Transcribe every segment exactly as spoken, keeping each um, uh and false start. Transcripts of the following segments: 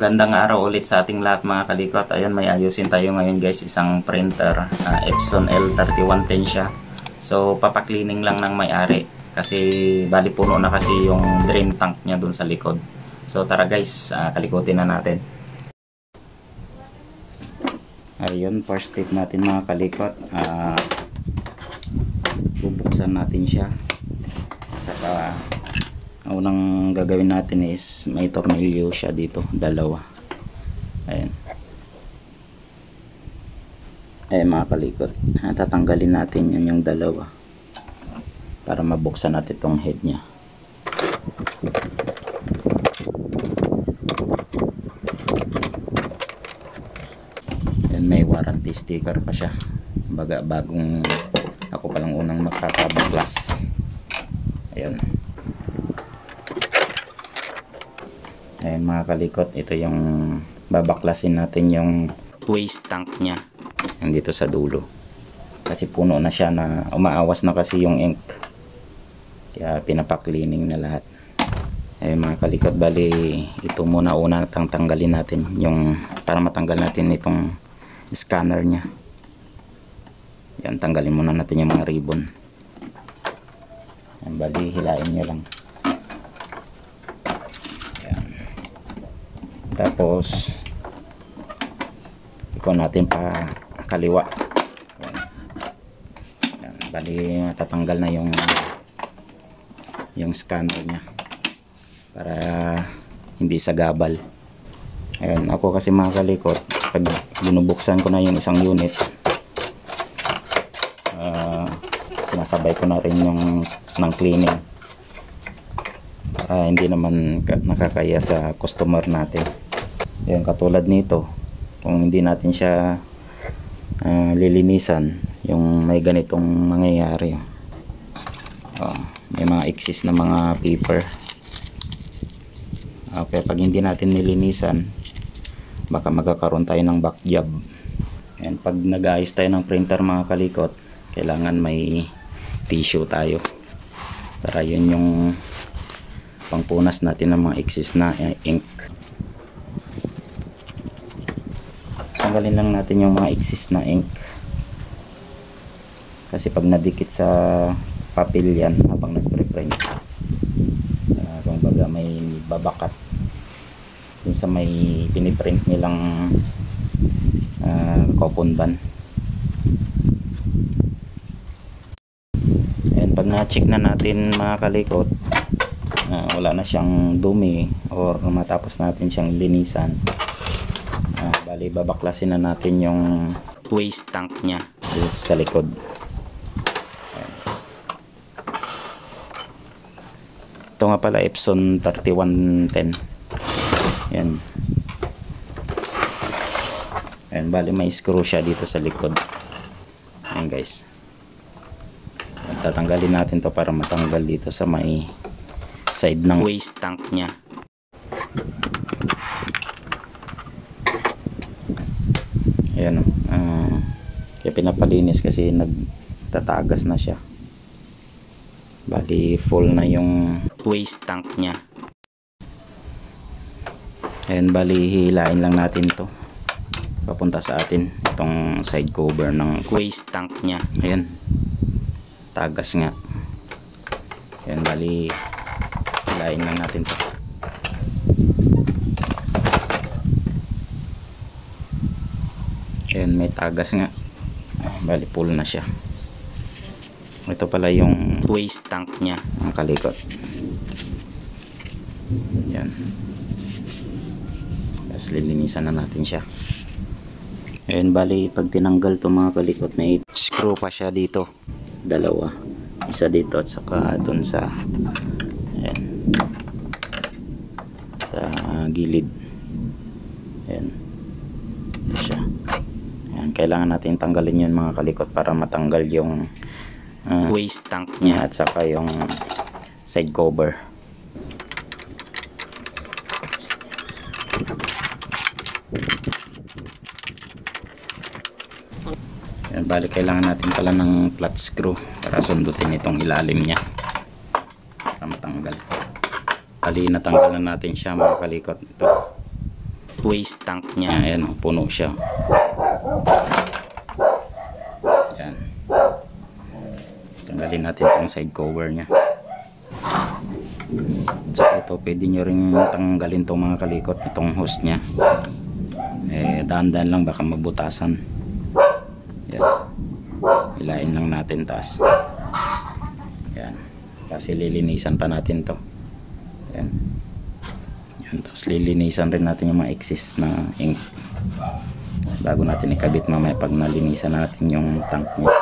Magandang araw ulit sa ating lahat mga kalikot. Ayun, may ayusin tayo ngayon guys, isang printer, uh, Epson L thirty-one ten siya. So papaklining lang ng may-ari kasi bali puno na kasi yung drain tank niya dun sa likod. So tara guys, uh, kalikutin na natin. Ayun, first step natin mga kalikot, uh, bubuksan natin siya. Saka ang unang gagawin natin is may tornilyo siya dito, dalawa. Ayan. Ayan mga kalikot, tatanggalin natin yan yung dalawa para mabuksan natin itong head nya. Ayan, may warranty sticker pa siya, baga bagong, ako palang unang makakabaklas. Ayan. Ayan mga kalikot, ito yung babaklasin natin yung waste tank nya, yung dito sa dulo, kasi puno na siya, na umaawas na kasi yung ink, kaya pinapaklining na lahat. Ayan mga kalikot, bali ito muna una tang tanggalin natin yung, para matanggal natin itong scanner nya. Yan, tanggalin muna natin yung mga ribbon. Ayan, bali hilain nyo lang. Tapos ikaw natin pa kaliwa. Ayan. Ayan, bali matatanggal na yung yung scanner nya para hindi sagabal. Ayun, ako kasi mga kalikot, pag binubuksan ko na yung isang unit, uh, sinasabay ko na rin yung ng cleaning para hindi naman nakakaya sa customer natin. Yan, katulad nito, kung hindi natin siya uh, lilinisan, yung may ganitong mangyayari. Oh, may mga excess na mga paper. Okay, pag hindi natin nilinisan, baka magkakaroon tayo ng back job. Yan, pag nag-aayos tayo ng printer mga kalikot, kailangan may tissue tayo para yun yung pangpunas natin ng mga excess na ink. Tanggalin lang natin yung mga excess na ink, kasi pag nadikit sa papel yan habang nagpre-print, uh, kung baga may babakat dun sa may piniprint nilang uh, coupon band. And pag na-check na natin mga kalikot, uh, wala na siyang dumi or matapos natin siyang linisan, Uh, bali babaklasin na natin yung waste tank nya dito sa likod. Ayan. Ito nga pala Epson thirty-one ten. Ayan. Ayan, bali may screw siya dito sa likod. Ayan guys, tatanggalin natin to para matanggal dito sa may side ng waste tank nya. Ayan, uh, kaya pinapalinis kasi nagtatagas na siya. Bali full na yung waste tank nya. Ayan, bali hilain lang natin to papunta sa atin, itong side cover ng waste tank nya. Ayan, tagas nga. Ayan, bali hilain lang natin to. Ayan, may tagas nga. Bali full na siya. Ito pala yung waste tank nya ang kalikot. Ayan, tapos lilinisan na natin siya. Ayan, bali pag tinanggal to mga kalikot, may screw pa siya dito, dalawa, isa dito at saka dun sa, ayan, sa gilid. Ayan, ito siya. Ayan, kailangan natin tanggalin yun mga kalikot para matanggal yung uh, waste tank nya at saka yung side cover. Ayan, bali kailangan natin pala ng flat screw para sundutin itong ilalim nya para matanggal. Bali natanggal na natin siya mga kalikot. Ito, waste tank niya. Ayan, oh, puno siya. Ayan. Tanggalin natin itong side cover niya. So ito, pwede nyo rin tanggalin itong mga kalikot, itong hose niya. Eh, dahan-dahan lang, baka mabutasan. Ayan. Hilain lang natin taas. Ayan. Kasi lilinisan pa natin to. Ayan. Ayan. Tapos lilinisan rin natin yung mga excess na ink bago natin ikabit mamaya pag nalinisan natin yung tank niya.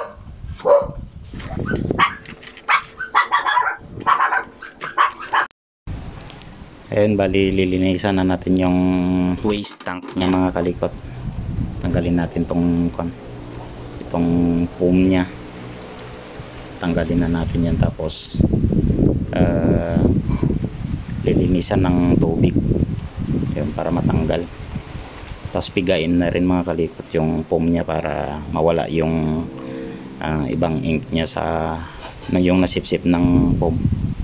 Ayan, bali lilinisan na natin yung waste tank niya mga kalikot. Tanggalin natin tong itong foam niya. Tanggalin na natin yan, tapos uh, lilinisan ng tubig yun, para matanggal. Tapos pigain na rin mga kalikot yung foam niya para mawala yung uh, ibang ink niya sa na yung nasipsip ng foam.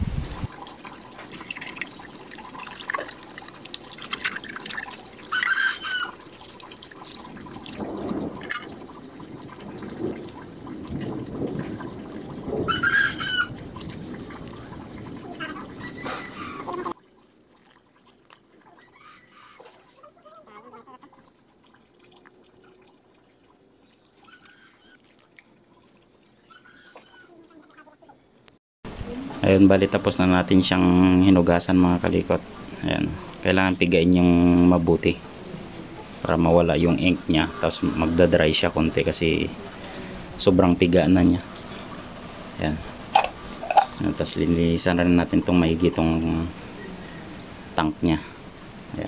Ayun, bali tapos na natin siyang hinugasan mga kalikot. Ayan, kailangan pigain yung mabuti para mawala yung ink niya, tapos magda-dry siya konti kasi sobrang piga na niya. Ayan. Ayan, tapos linisan rin natin itong maigi itong tank niya. Ayan.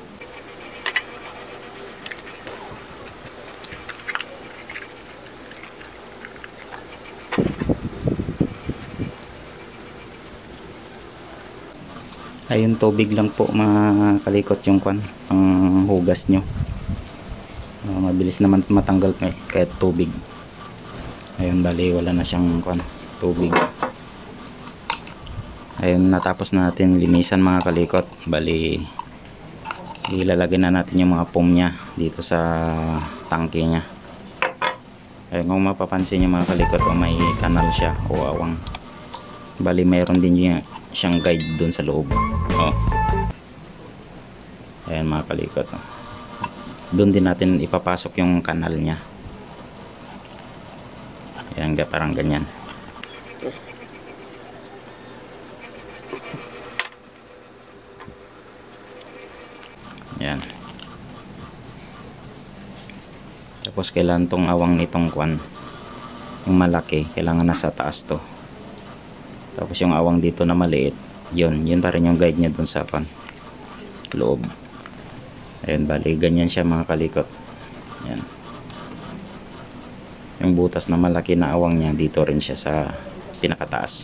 Ayun, tubig lang po mga kalikot yung kwan, pang hugas nyo. Uh, mabilis naman matanggal eh, kahit tubig. Ayun, bali wala na siyang kwan, tubig. Ayun, natapos na natin linisan mga kalikot. Bali ilalagay na natin yung mga foam nya dito sa tangke nya. Ayun, kung mapapansin nyo mga kalikot, oh, may kanal siya o awang. Bali mayroon din yung siyang guide dun sa loob. Oh. Ayan mga kalikot. Oh. Doon din natin ipapasok yung kanal niya. Ayan, parang ganyan. Ayan. Tapos kailangan tong awang nitong kwan, yung malaki, kailangan nasa taas to. Tapos yung awang dito na maliit, yun, yun pa rin yung guide niya dun sa pan loob. Ayun, bali ganyan siya mga kalikot. Yan. Yung butas na malaki na awang niya, dito rin siya sa pinakataas.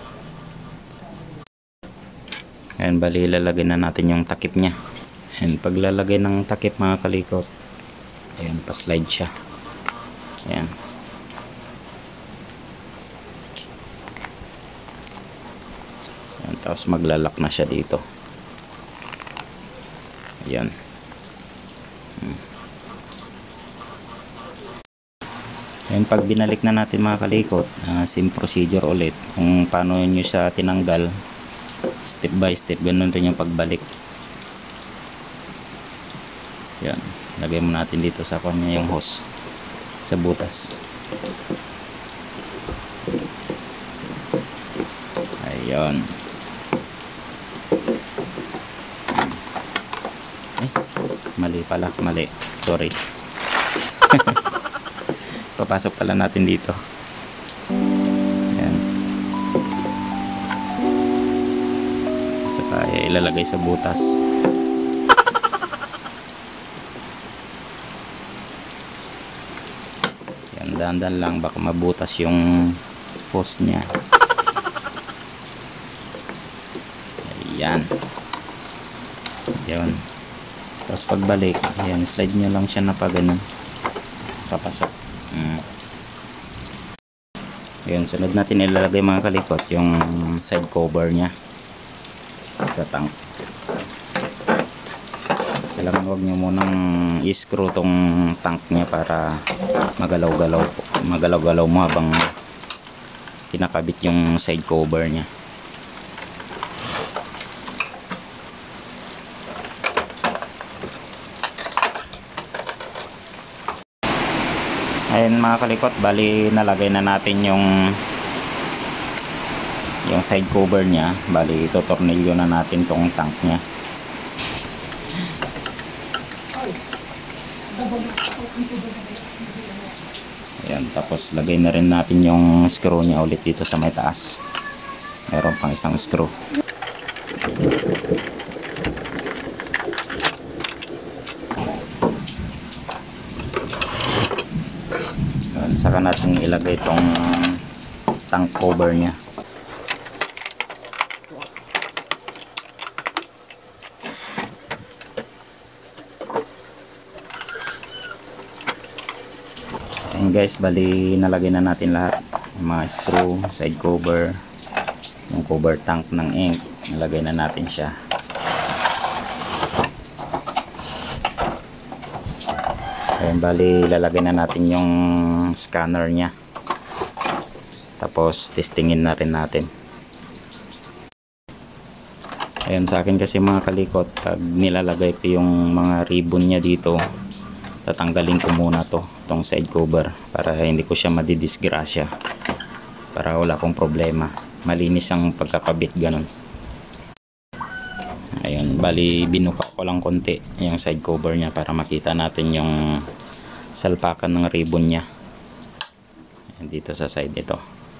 Ayun, bali ilalagay na natin yung takip niya. Ayun, paglalagay ng takip mga kalikot, ayun, pa-slide siya. Ayan. Tapos maglalak na siya dito. Ayan. Hmm. Ayan, pag binalik na natin mga kalikot, uh, same procedure ulit. Kung paano nyo siya tinanggal, step by step, ganun rin yung pagbalik. Ayan. Lagay mo natin dito sa kanya yung hose sa butas. Ayan. Mali pala, mali. Sorry. Papasok pala natin dito. Ayan. Saka ilalagay sa butas. Ayan, dahan-dahan lang, baka mabutas yung hose niya. Ayan. Ayan. Tapos pagbalik, ayan, slide nyo lang siya na pa ganun, papasok. Mm. Ayan, sunod natin ilalagay mga kalikot yung side cover nya sa tank. Kailangan wag nyo munang i-screw tong tank nya para magalaw-galaw magalaw-galaw mo habang kinakabit yung side cover nya. Ayan mga kalikot, bali nalagay na natin yung yung side cover nya. Bali itotornilyo na natin tong tank nya. Ayan, tapos lagay na rin natin yung screw nya ulit dito sa may taas. Meron pang isang screw. Saka natin ilagay itong tank cover nya. Ayan guys, bali nalagay na natin lahat, yung mga screw, side cover, yung cover tank ng ink, nalagay na natin siya. Ayan, bali lalagay na natin yung scanner nya, tapos testingin na rin natin. Ayan, sa akin kasi mga kalikot, pag nilalagay ko yung mga ribbon nya dito, tatanggalin ko muna to tong side cover para hindi ko siya madidisgrasya, para wala akong problema, malinis ang pagkakabit ganun. Ayun, bali binuka ko lang konti yung side cover nya para makita natin yung salpakan ng ribbon nya. Ayan, dito sa side ito.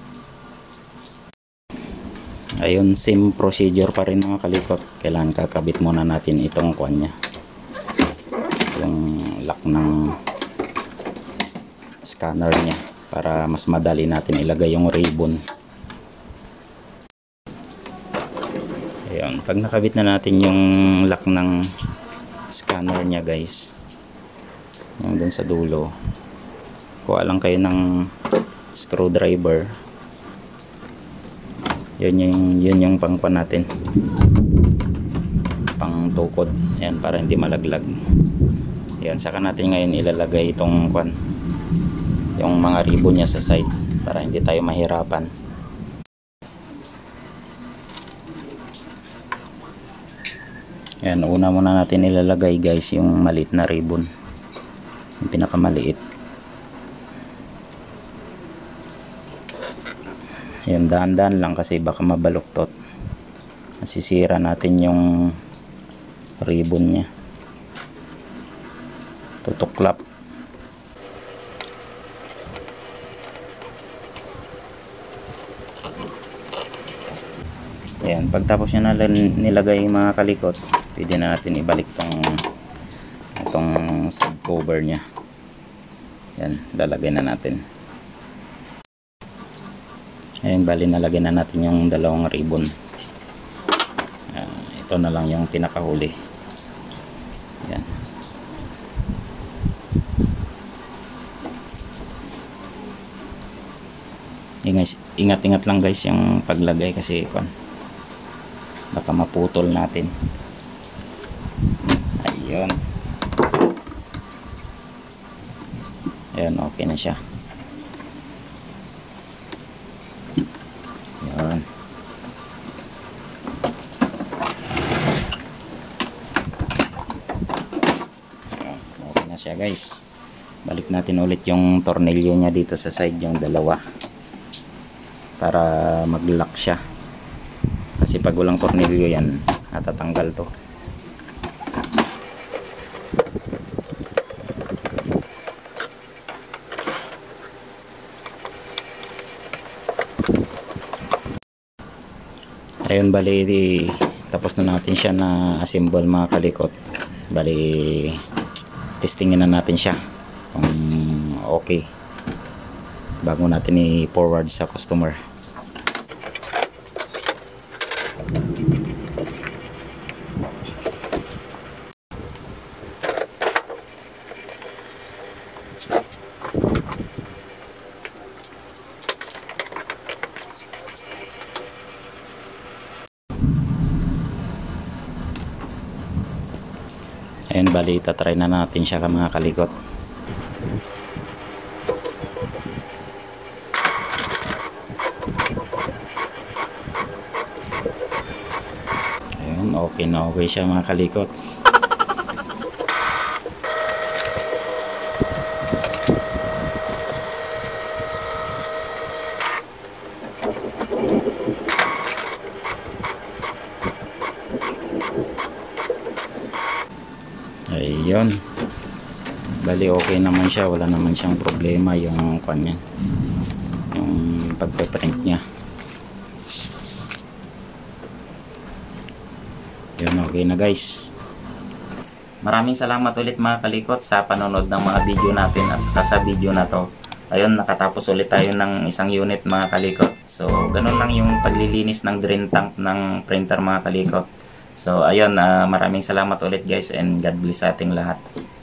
Ayun, same procedure pa rin mga kalikot. Kailangan kakabit muna natin itong kwan nya, yung lock ng scanner nya, para mas madali natin ilagay yung ribbon. Ayun, pag nakabit na natin yung lock ng scanner nya guys, yung dun sa dulo, kuha lang kayo ng screwdriver. Yun yung, yun yung pangpan natin, pang tukod. Ayan, para hindi malaglag. Ayan, saka natin ngayon ilalagay itong kwan, yung mga ribbon nya sa side, para hindi tayo mahirapan. Ayan, una muna natin ilalagay guys yung maliit na ribbon, yung pinakamaliit. Ayan, dahan-dahan lang kasi baka mabaluktot, masisira natin yung ribbon nya. Tutuklap. Ayan, pagtapos nyo na nilagay mga kalikot, pwede na natin ibalik tong itong side cover nya. Ayan, lalagay na natin. Ayan, bali nalagay na natin yung dalawang ribbon. Uh, ito na lang yung pinakahuli. Ayan. Ingat-ingat lang guys yung paglagay kasi kwan, baka maputol natin. Ayun. Ayan, okay na siya. Ayan. Ayan, okay na siya guys. Balik natin ulit yung tornilyo nya dito sa side, yung dalawa, para mag-lock siya. Kasi pag walang tornilyo yan, natatanggal to. Ayun, bali di, tapos na natin siya na assemble mga kalikot. Bali testingin na natin siya kung okay bago natin i-forward sa customer. Ayun, bali itatry na natin siya ka mga kalikot. Ayun, okay na okay siya mga kalikot. Ayun, bali okay naman siya, wala naman siyang problema yung kanya, yung pagpe-print niya. Yun, okay na guys. Maraming salamat ulit mga kalikot sa panonood ng mga video natin at saka sa video na to. Ayun, nakatapos ulit tayo ng isang unit mga kalikot. So ganun lang yung paglilinis ng drain tank ng printer mga kalikot. So ayun, uh, maraming salamat ulit guys, and God bless sa ating lahat.